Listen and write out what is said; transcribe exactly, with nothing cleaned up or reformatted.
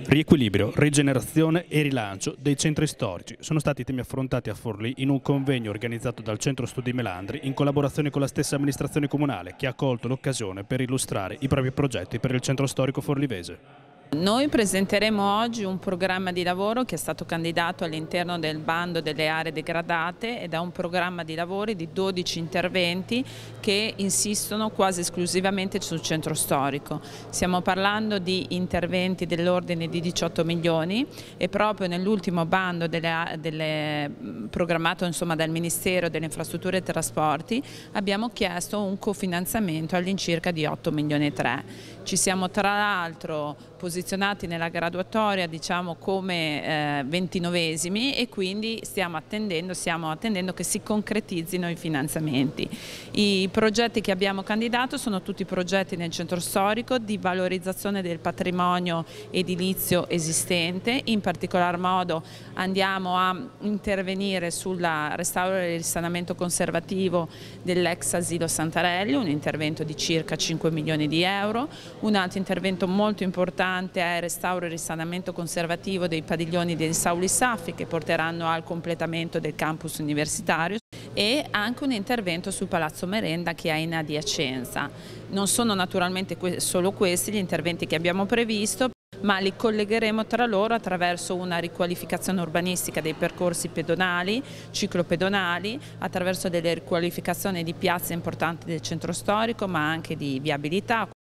Riequilibrio, rigenerazione e rilancio dei centri storici sono stati i temi affrontati a Forlì in un convegno organizzato dal Centro Studi Melandri in collaborazione con la stessa amministrazione comunale che ha colto l'occasione per illustrare i propri progetti per il centro storico forlivese. Noi presenteremo oggi un programma di lavoro che è stato candidato all'interno del bando delle aree degradate ed è un programma di lavori di dodici interventi che insistono quasi esclusivamente sul centro storico. Stiamo parlando di interventi dell'ordine di diciotto milioni e proprio nell'ultimo bando delle, delle, programmato insomma, dal Ministero delle Infrastrutture e Trasporti abbiamo chiesto un cofinanziamento all'incirca di otto milioni e tre. Ci siamo tra l'altro posizionati nella graduatoria diciamo come eh, ventinovesimi e quindi stiamo attendendo, stiamo attendendo che si concretizzino i finanziamenti. I progetti che abbiamo candidato sono tutti progetti nel centro storico di valorizzazione del patrimonio edilizio esistente, in particolar modo andiamo a intervenire sul restauro e risanamento conservativo dell'ex asilo Santarelli, un intervento di circa cinque milioni di euro, un altro intervento molto importante è il restauro e risanamento conservativo dei padiglioni dei Sauli Saffi che porteranno al completamento del campus universitario e anche un intervento sul Palazzo Merenda che è in adiacenza. Non sono naturalmente solo questi gli interventi che abbiamo previsto, ma li collegheremo tra loro attraverso una riqualificazione urbanistica dei percorsi pedonali, ciclopedonali, attraverso delle riqualificazioni di piazze importanti del centro storico ma anche di viabilità.